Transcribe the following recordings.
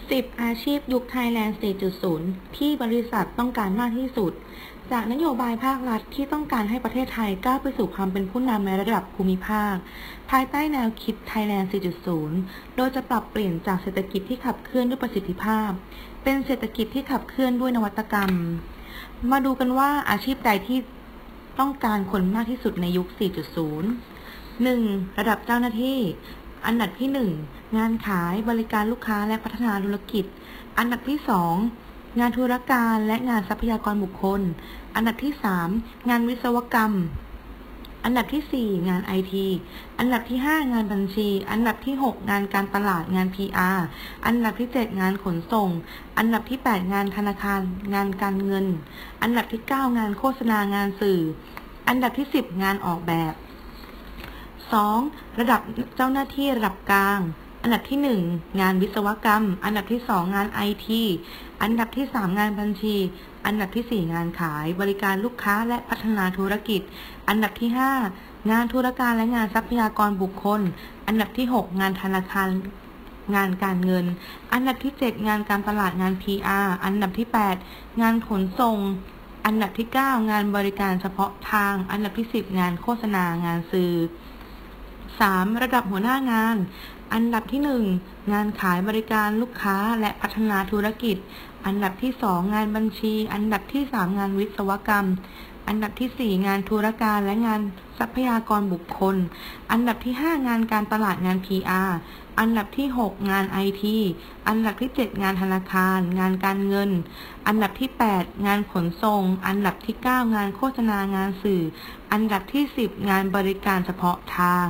10 อาชีพยุคไทยแลนด์ 4.0 ที่บริษัทต้องการมากที่สุด จากนโยบายภาครัฐที่ต้องการให้ประเทศไทยก้าวไปสู่ความเป็นผู้นำในระดับภูมิภาค ภายใต้แนวคิดไทยแลนด์ 4.0 โดยจะปรับเปลี่ยนจากเศรษฐกิจที่ขับเคลื่อนด้วยประสิทธิภาพ เป็นเศรษฐกิจที่ขับเคลื่อนด้วยนวัตกรรม มาดูกันว่าอาชีพใดที่ต้องการคนมากที่สุดในยุค 4.0 1. ระดับเจ้าหน้าที่อันดับที่ 1 งานขายบริการลูกค้าและพัฒนาธุรกิจอันดับที่ 2 งานธุรการและงานทรัพยากรบุคคลอันดับที่ 3 งานวิศวกรรมอันดับที่ 4 งาน IT อันดับที่ 5 งานบัญชีอันดับที่ 6 งานการตลาดงาน PR อันดับที่ 7 งานขนส่งอันดับที่ 8 งานธนาคารงานการเงินอันดับที่ 9 งานโฆษณางานสื่ออันดับที่ 10 งานออกแบบ 2. ระดับเจ้าหน้าที่ระดับกลางอันดับที่ 1 งานวิศวกรรมอันดับที่ 2 งาน IT อันดับที่ 3 งานบัญชีอันดับที่ 4 งานขายบริการลูกค้าและพัฒนาธุรกิจอันดับที่ 5 งานธุรการและงานทรัพยากรบุคคลอันดับที่ 6 งานธนาคารงานการเงินอันดับที่ 7 งานการตลาดงาน PR อันดับที่ 8 งานขนส่งอันดับที่ 9 งานบริการเฉพาะทางอันดับที่ 10 งานโฆษณางานสื่อ 3. ระดับหัวหน้างานอันดับที่ 1 งานขายบริการลูกค้าและพัฒนาธุรกิจอันดับที่ 2 งานบัญชีอันดับที่ 3 งานวิศวกรรมอันดับที่ 4 งานธุรการและงานทรัพยากรบุคคลอันดับที่ 5 งานการตลาดงาน PR อันดับที่ 6 งาน IT อันดับที่ 7 งานธนาคารงานการเงินอันดับที่ 8 งานขนส่งอันดับที่ 9 งานโฆษณางานสื่ออันดับที่ 10 งานบริการเฉพาะทาง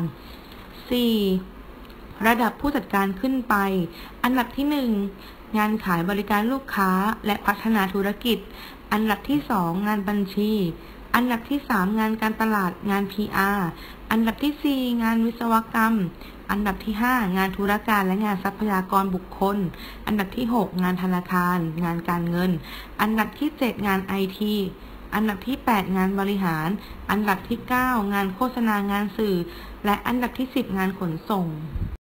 4. ระดับผู้จัดการขึ้นไปอันดับที่ 1 งานขายบริการลูกค้าและพัฒนาธุรกิจอันดับที่ 2 งานบัญชีอันดับที่ 3 งานการตลาดงาน PR อันดับที่ 4 งานวิศวกรรมอันดับที่ 5 งานธุรการและงานทรัพยากรบุคคลอันดับที่ 6 งานธนาคารงานการเงินอันดับที่ 7 งาน IT อันดับที่ 8 งานบริหารอันดับที่ 9 งานโฆษณางานสื่อและอันดับที่ 10 งานขนส่ง